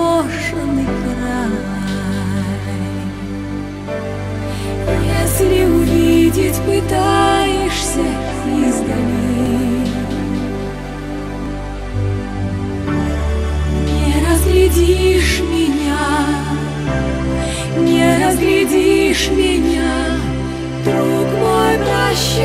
заброшенный край. Если увидеть пытаешься издали, не разглядишь меня, не разглядишь меня, друг мой, прощай.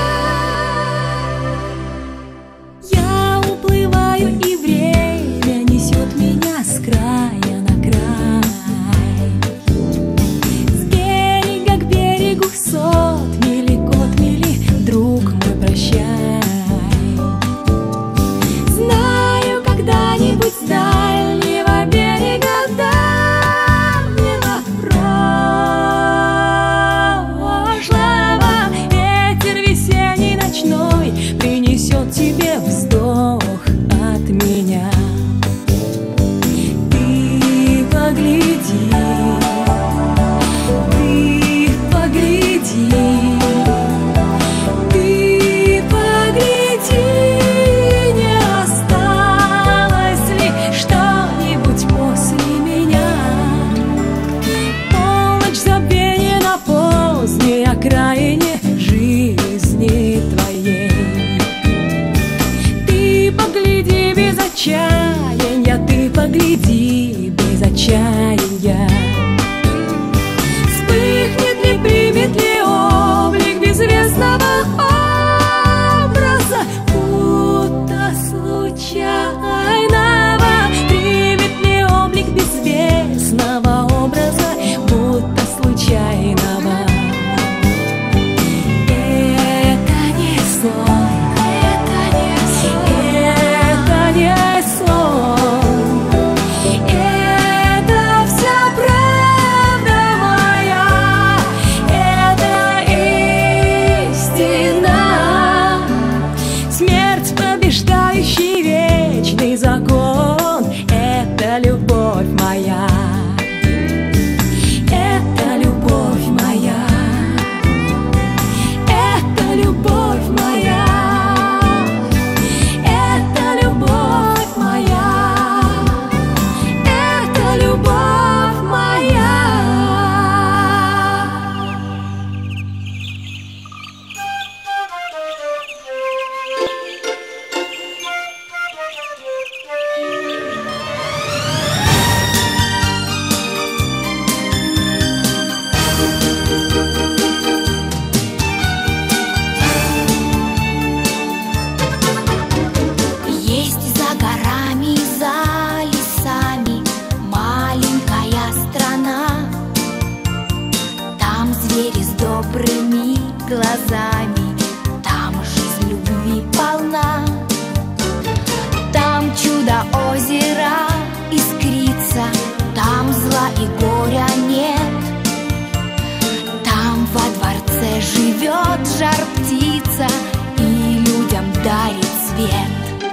Я уплываю, и время несет меня с края на край, с берега к берегу, сот мили, кот мили, друг мой, прощай. Знаю, когда-нибудь с дальнего берега принесет тебе вздох от меня. Ты погляди, ты погляди, ты погляди, не осталось ли что-нибудь после меня? Полночь забвения на поздней окраине жизни твоей. Погляди без отчаяния, ты погляди без отчаяния. Вспыхнет ли, примет ли облик безвестного образа, будто случайного? Примет ли облик безвестного образа, будто случайного? Это не сон. Вечный закон — это любовь моя, это любовь моя, это любовь моя, это любовь моя, это любовь моя. Добрыми глазами, там жизнь любви полна, там чудо озера искрится, там зла и горя нет, там во дворце живет жар-птица и людям дарит свет.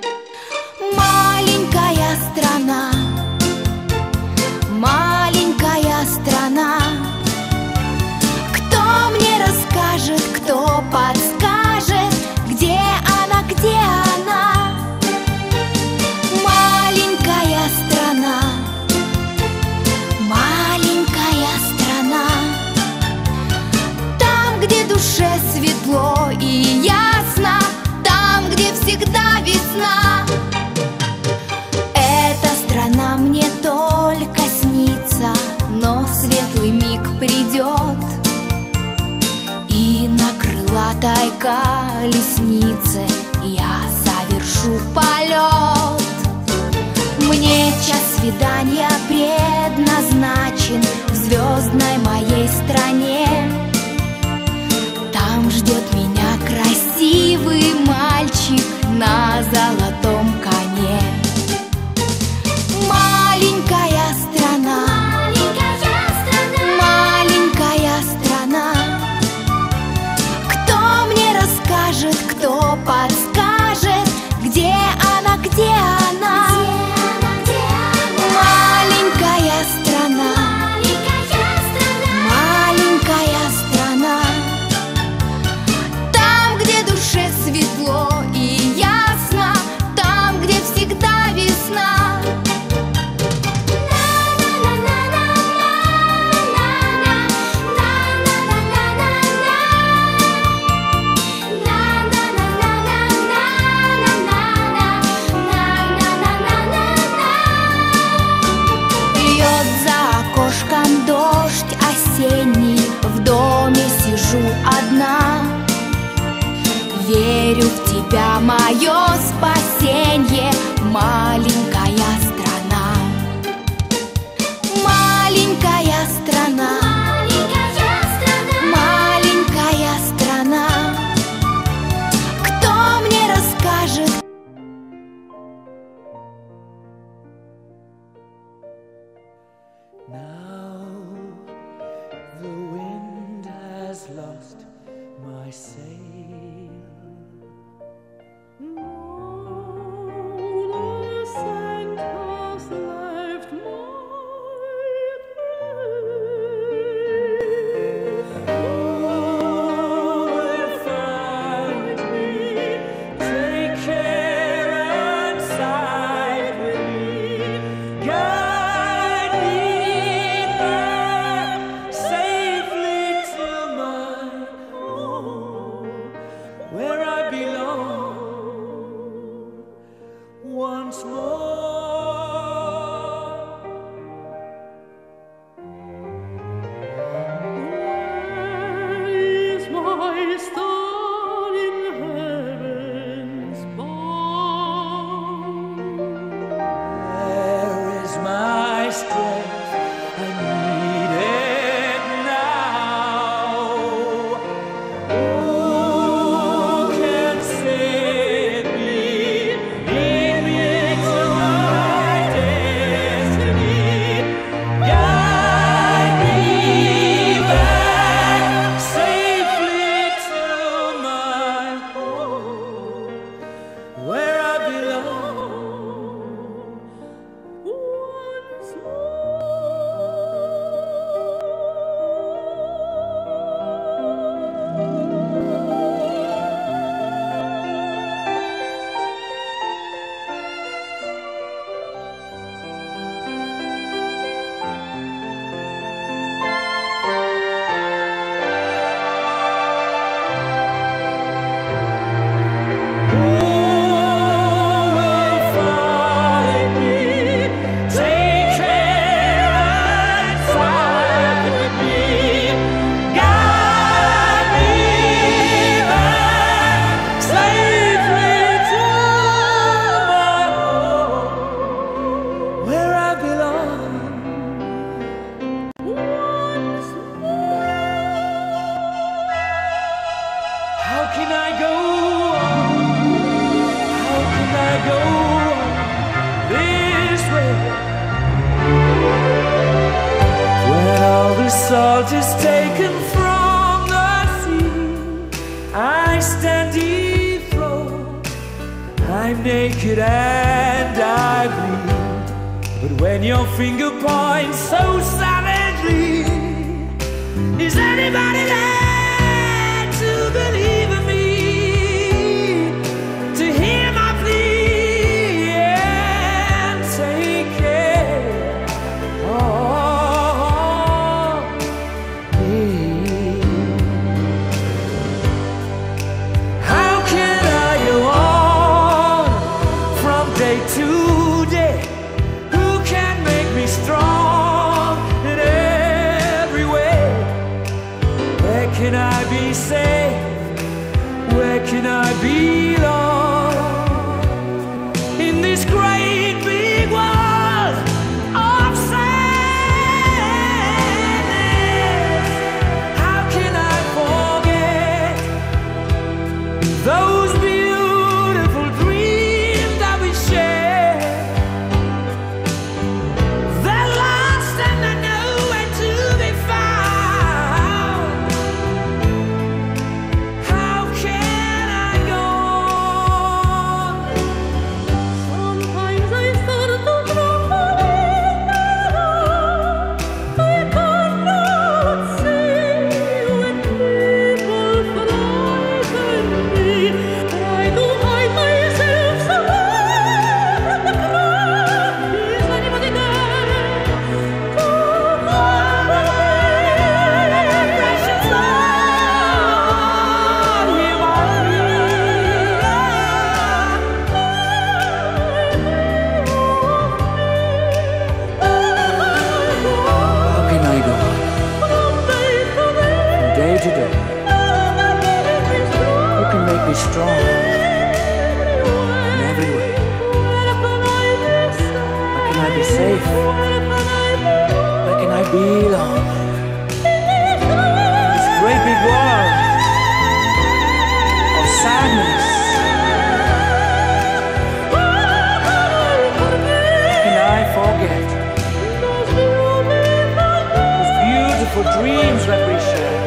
Маленькая страна, маленькая страна, кто подскажет, где она, где она? Маленькая страна, маленькая страна, там, где душе светло и ясно, там, где всегда весна. Эта страна мне только снится, но светлый миг придет, и на крылатой колеснице я совершу полет. Мне час свидания предназначен в звездной моей стране. Там ждет меня красивый мальчик на золотом коне. Маленькая страна, маленькая страна, кто подскажет, где она, где она? Маленькая страна, маленькая страна, там, где душе светло и ясно, там, верю в тебя, мое спасенье, маленькая страна. Маленькая страна, маленькая страна, кто мне расскажет? Now the wind has lost my sail. Now the scent has left my throat. Oh, find me, take care and side with me, guide me back safely to my home, where I belong once more. Where is my star in heaven's bound? Where is my strength? I need it now. Who can save me? Lead me to my destiny. Guide me back safely to my home, where I belong once how can I go on? How can I go on this way? When all the salt is taken from the sea, I stand dethroned. I'm naked and I bleed. But when your finger points so savagely, is anybody there to believe in me? To hear my plea and take care of me? How can I go on from day to day? Who can make me strong in every way? Where belong. This great big world of sadness. Can I forget those beautiful dreams that we shared?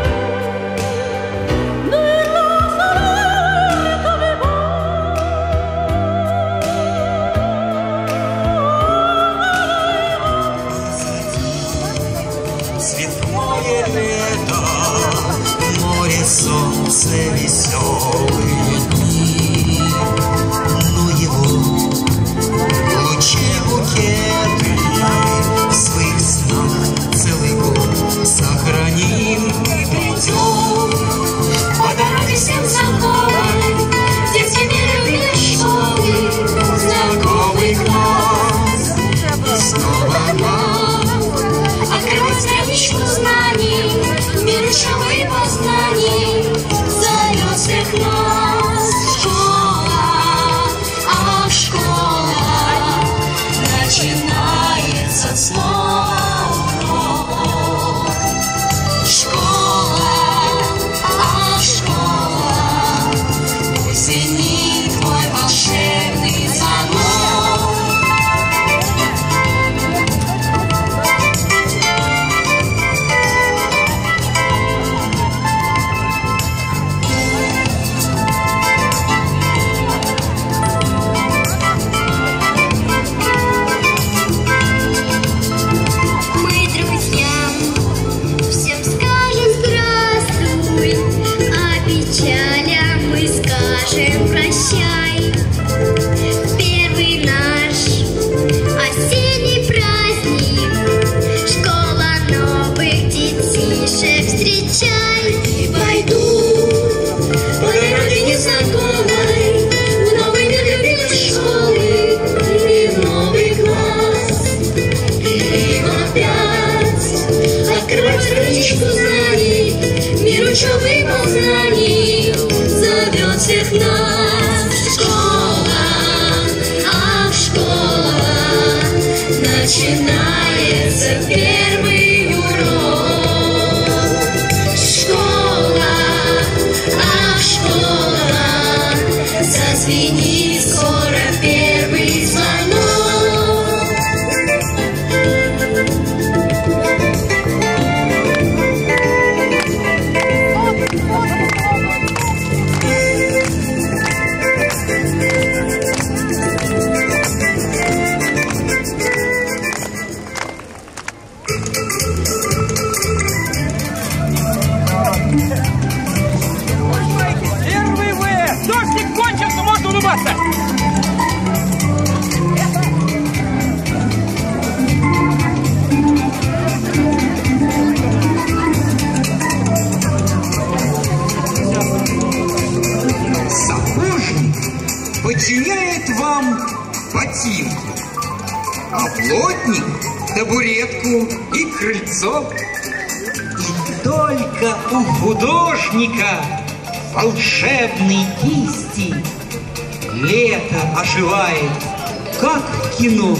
Солнце, веселые дни, но его в луче букеты в своих снах целый год сохраним и придем по дороге всем знакомой, детскими любимой школы, знакомый класс. И снова нам открывать страничку знаний, мир учебы и познаний. Зовет всех нас школа, ах, школа, начинается снова урок. Школа, ах, школа, пусть звенит твой волшебный звонок. Прощай, первый наш осенний праздник, школа новых детишек встречай. И пойду по дороге незнакомой в новый мир любимой школы и в новый класс. И опять открывать страничку знаний, мир учебы и познаний. Зовет всех нас школа, ах, школа, начинается первый урок. Школа, ах, школа, зазвенит скоро первый звонок. Первый В! Дождик кончился, можно улыбаться! Сапожник подчиняет вам ботинку, а плотник табуретку и крыльцо. И только у художника волшебной кисти лето оживает, как в кино.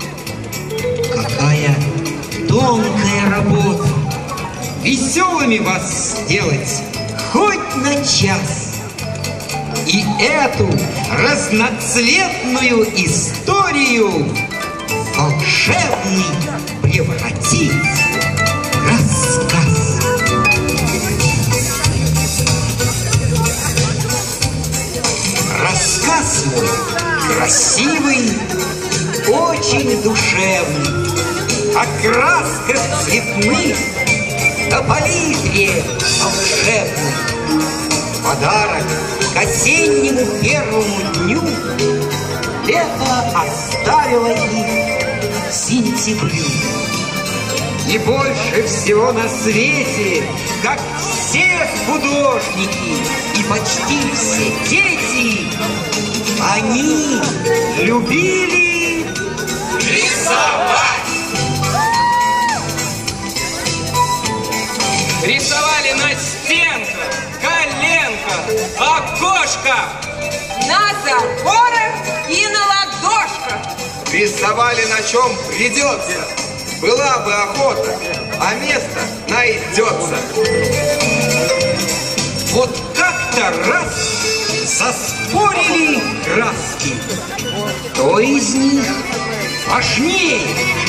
Какая тонкая работа веселыми вас сделать хоть на час. И эту разноцветную историю волшебный превратить в рассказ. Рассказ мой красивый, очень душевный, о красках цветных, о палитре волшебной. Подарок к осеннему первому дню лето оставило их к сентябрю. И больше всего на свете, как все художники и почти все дети, они любили рисовать. Рисовали на стенках, коленках, окошках, на заборах и на ладошках. Рисовали на чем придется. была бы охота, а место найдется. Вот как-то раз заспорили краски. Кто из них важнее?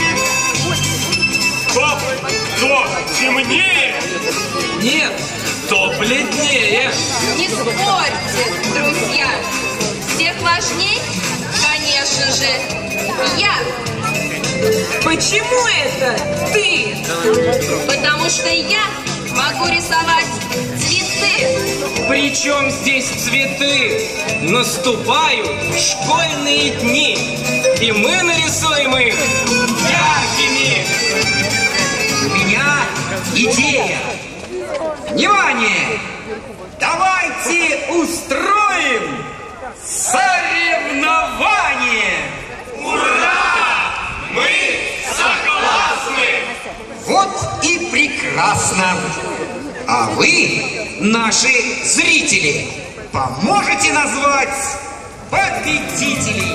Кто темнее? Нет, то бледнее. Не спорьте, друзья. Всех важней, конечно же, я. Почему это ты? Потому что я могу рисовать цветы. Причем здесь цветы? Наступают школьные дни, и мы нарисуем их яркими. У меня идея. Внимание! Давайте устроим соревнование! Ура! Мы согласны! Вот и прекрасно! А вы, наши зрители, поможете назвать победителей?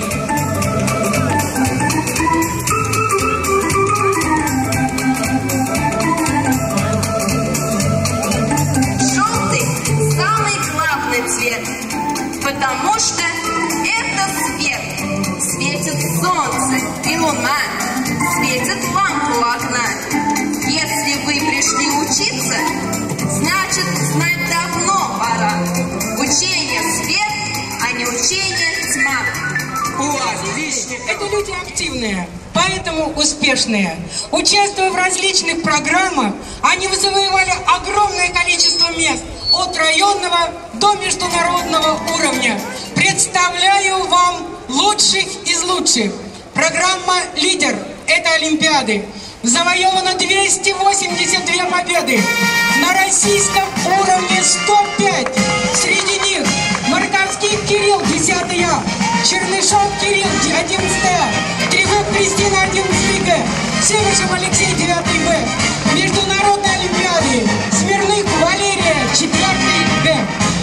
Желтый – самый главный цвет, потому что это свет. Светит солнце и луна, светит лампа у окна. Если вы пришли учиться, значит, знать давно пора. Учение свет, а не учение тьма. Отлично! Это люди активные, поэтому успешные. Участвуя в различных программах, они завоевали огромное количество мест от районного до международного уровня. Представляю вам лучших из лучших. Программа «Лидер» – это Олимпиады. Завоевано 282 победы. На российском уровне 105. Среди них Марковский Кирилл, 10 А, Чернышов Кирилл, 11 А, Трегуб Кристина, 11 Г, Севышев Алексей, 9 Б. Международные Олимпиады. Смирных Валерия, 4 Г.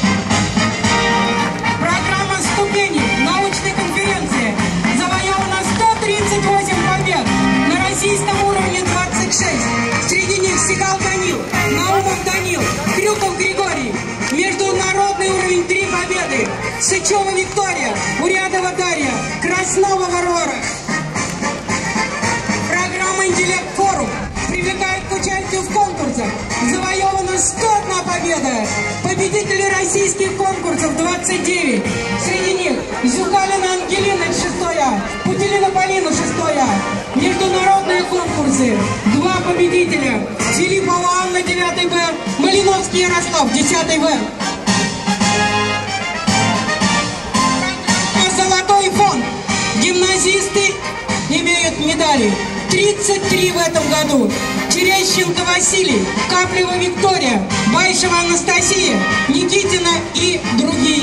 Программа «Ступени», научной конференции. Завоевано 138 побед. На российском уровне 26. Среди них Сигал Данил, Наумов Данил, Крюков Григорий. Международный уровень 3 победы. Сычева Виктория, Урядова Дарья, Краснова Варвара. Программа «Интеллект-форум» привлекает к участию в конкурсах. Завоевано 101 победа. Победители российских конкурсов 29. Среди них Зюкалина Ангелина, 6 А, Путилина Полина, 6 А. Международные конкурсы. 2 победителя. Филиппова Анна, 9 Б. Малиновский Ярослав, 10 В. Золотой фонд. Гимназисты имеют медали. 33 в этом году. Терещенко Василий, Каплева Виктория, Байшева Анастасия, Никитина и другие.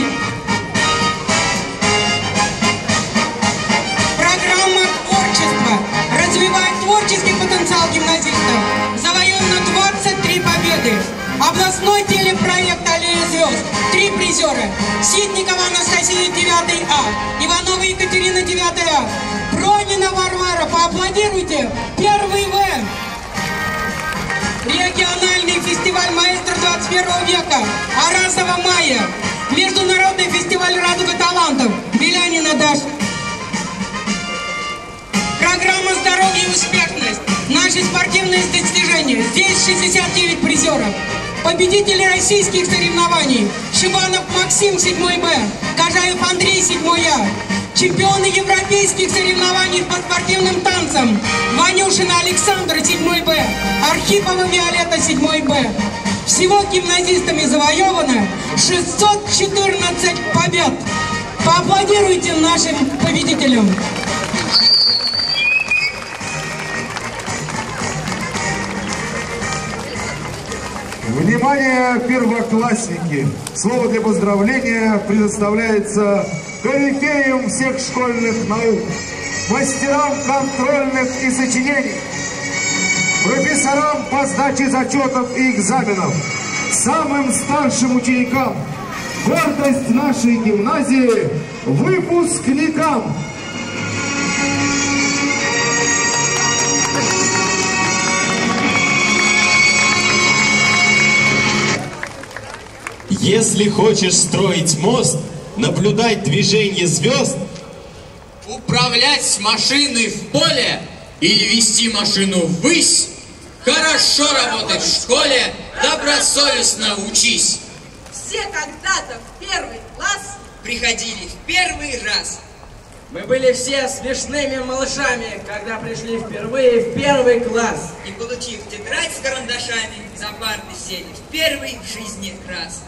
Программа «Творчество» развивает творческий потенциал гимназистов. Завоевано 23 победы. Областной телепроект «Аллея звезд». 3 призера. Ситникова Анастасия, 9 А. Иванова Екатерина, 9 А. Пронина Варвара, поаплодируйте. 1 В. Региональный фестиваль «Маэстро 21 века». Арасова Майя. Международный фестиваль «Радуга талантов». Белянина Даша. Программа «Здоровье и успешность». Наши спортивные достижения. Здесь 69 призеров. Победители российских соревнований. Шибанов Максим, 7 Б. Кажаев Андрей, 7 А. Чемпионы европейских соревнований по спортивным танцам. Ванюшина Александр, 7 Б. Архипова Виолетта, 7 Б. Всего гимназистами завоевано 614 побед. Поаплодируйте нашим победителям. Внимание, первоклассники! Слово для поздравления предоставляется корифеям всех школьных наук, мастерам контрольных и сочинений, профессорам по сдаче зачетов и экзаменов, самым старшим ученикам, гордость нашей гимназии, выпускникам. Если хочешь строить мост, наблюдать движение звезд, управлять машиной в поле или вести машину ввысь, хорошо работать в школе, добросовестно учись. Все когда-то в первый класс приходили в первый раз. Мы были все смешными малышами, когда пришли впервые в первый класс. И, получив тетрадь с карандашами, за парты сели в первый в жизни раз.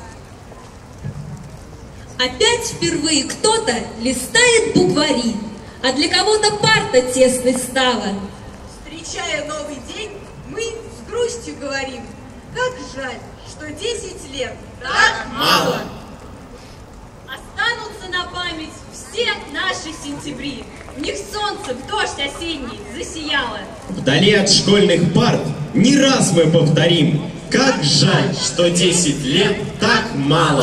Опять впервые кто-то листает буквари, а для кого-то парта тесной стала. Встречая новый день, мы с грустью говорим: как жаль, что 10 лет так мало. Останутся на память все наши сентябри. В них солнце в дождь осенний засияло. Вдали от школьных парт не раз мы повторим: как жаль, что 10 лет так мало.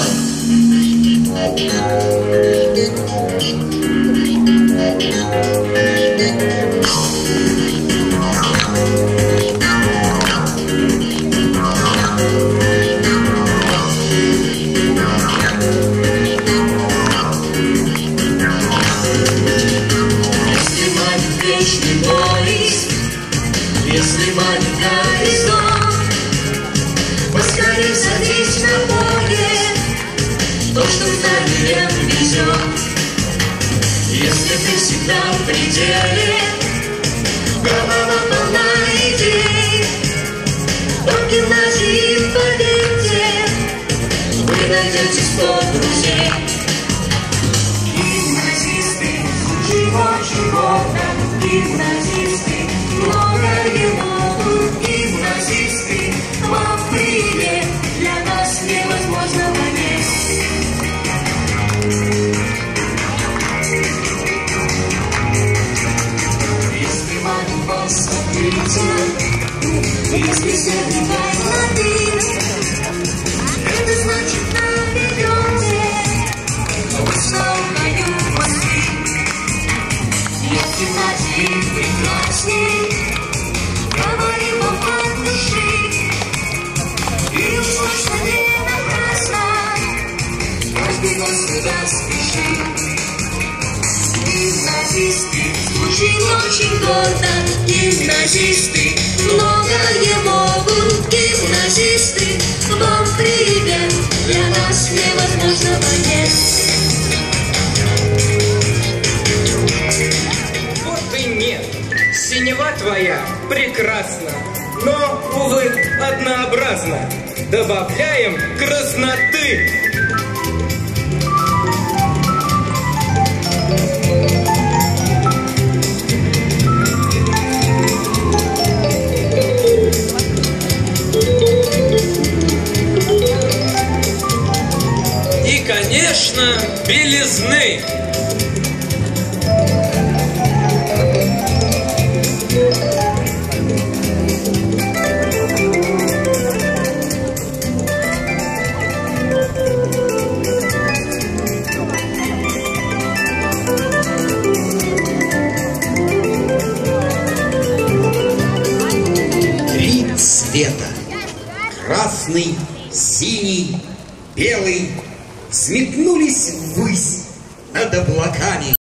Если манит горизонт, поскорей садись на ноги, то, что вдали везет. Если ты всегда в пределе, голова полна идей, то в гимназии в победе вы найдете 100 друзей. Гимназисты звучит очень гордо, гимназисты многое могут, гимназисты, вам привет, для нас невозможно понять. Если мать вас открытие, если беседы тайноты, это значит на берете, вы снова найдем мосты. Если ночи прекрасней, говорим вам от души, и уж точно не напрасно, каждый год сюда спешит. Гимназисты звучит очень гордо, гимназисты многое могут, гимназисты, вам привет, для нас невозможно понять. Вот и нет, синева твоя прекрасна, но, увы, однообразна. Добавляем красноты. И, конечно, белизны. Три цвета: красный, синий, белый, взметнулись ввысь над облаками.